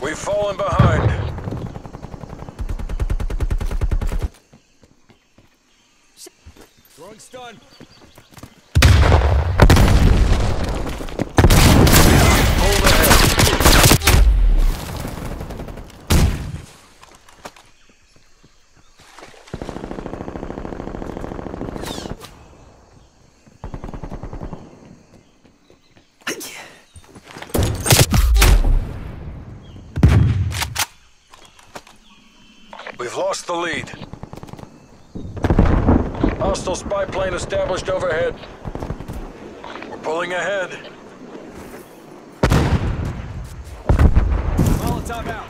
We've fallen behind. Throwing stun. Hold ahead. We've lost the lead. Hostile spy plane established overhead. We're pulling ahead. Molotov out.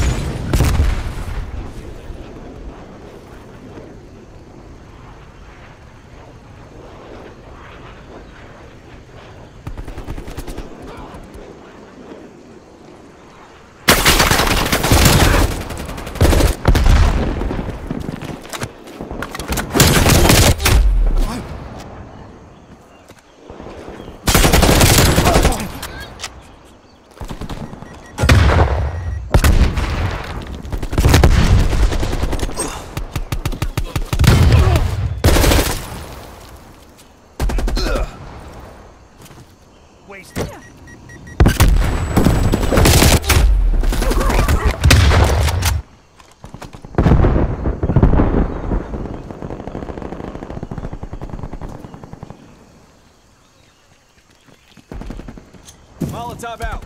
Wasted. Molotov out.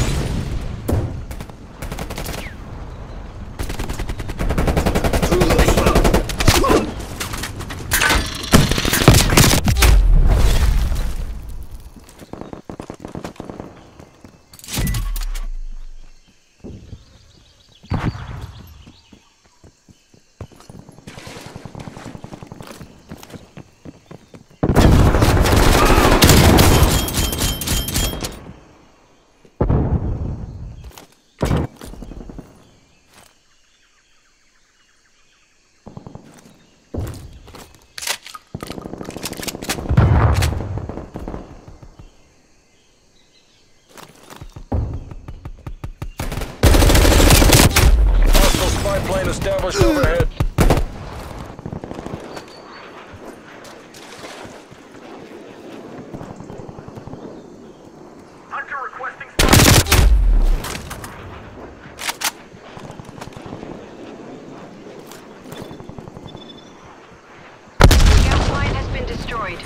Plane established overhead. Hunter requesting The gas line has been destroyed.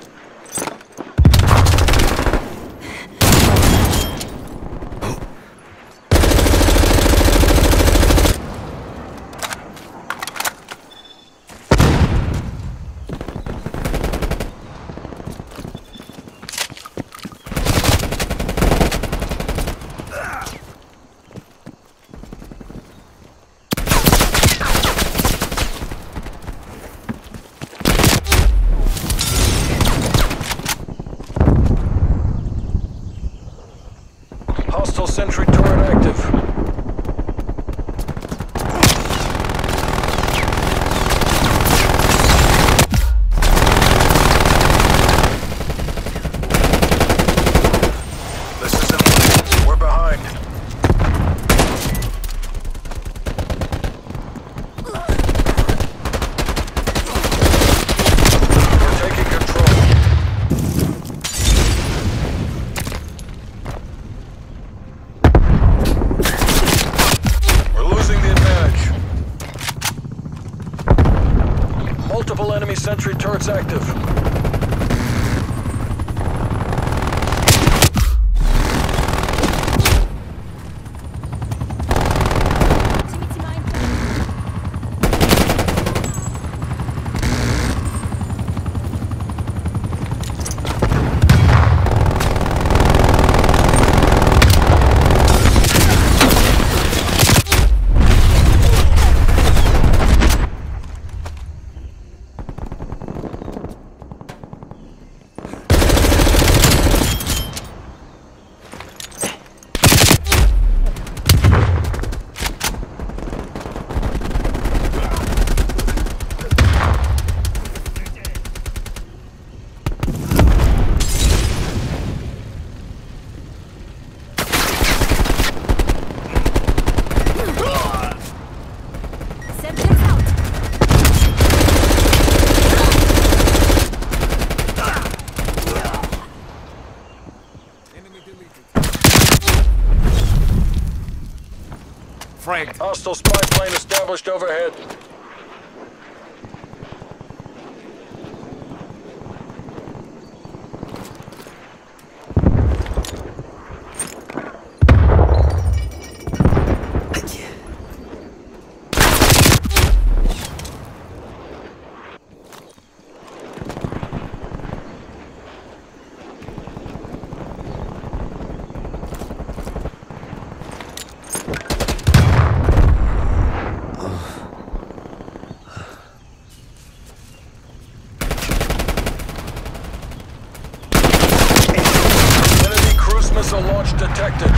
Hostile sentry turret active. This isn't. We're behind. We're taking control. Multiple enemy sentry turrets active. Enemy deleted. Fragged. Hostile spy plane established overhead. Enemy cruise missile launch detected.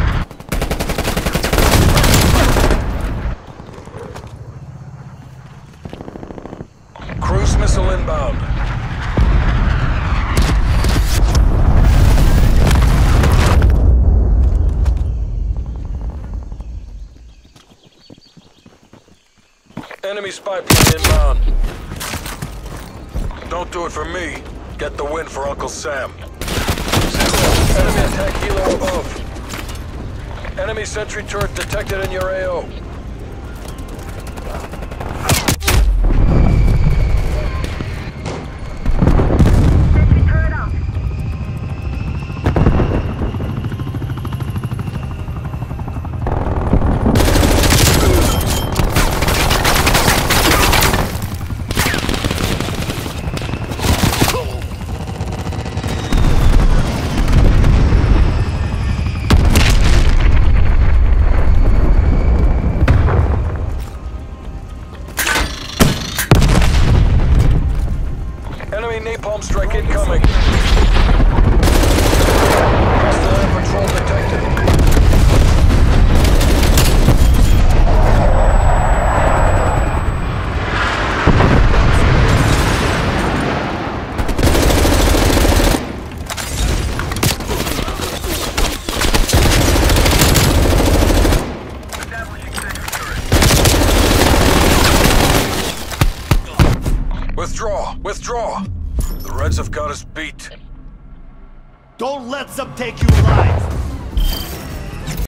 Cruise missile inbound. Enemy spy plane inbound. Don't do it for me. Get the win for Uncle Sam. Enemy attack helo above. Enemy sentry turret detected in your AO. Sentry turret out. Enemy napalm strike incoming. Hostile air patrol detected. Withdraw! Withdraw! The Reds have got us beat. Don't let them take you alive.